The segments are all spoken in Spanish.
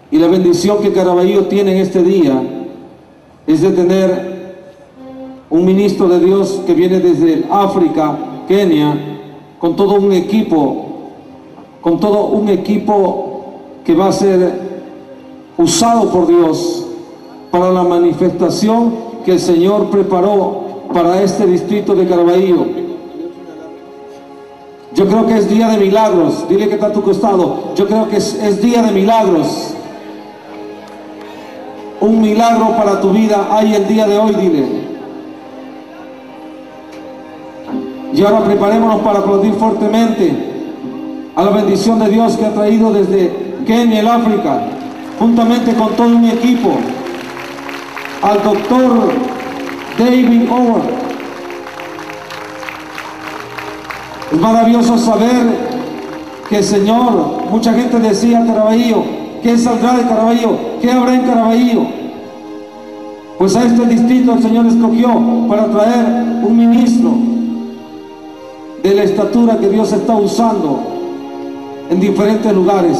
Y la bendición que Caraballo tiene en este día es de tener un ministro de Dios que viene desde África, Kenia, con todo un equipo que va a ser usado por Dios para la manifestación que el Señor preparó para este distrito de Caraballo. Yo creo que es día de milagros. Dile que está a tu costado. Yo creo que es día de milagros. Un milagro para tu vida hay el día de hoy, dile. Y ahora preparémonos para aplaudir fuertemente a la bendición de Dios que ha traído desde Kenia, el África, juntamente con todo un equipo, al doctor David Owen. Es maravilloso saber que el Señor, mucha gente decía Caraballo, ¿qué saldrá de Caraballo? ¿Qué habrá en Caraballo? Pues a este distrito el Señor escogió para traer un ministro de la estatura que Dios está usando en diferentes lugares.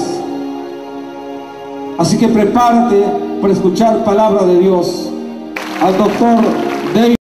Así que prepárate para escuchar palabra de Dios. Al doctor David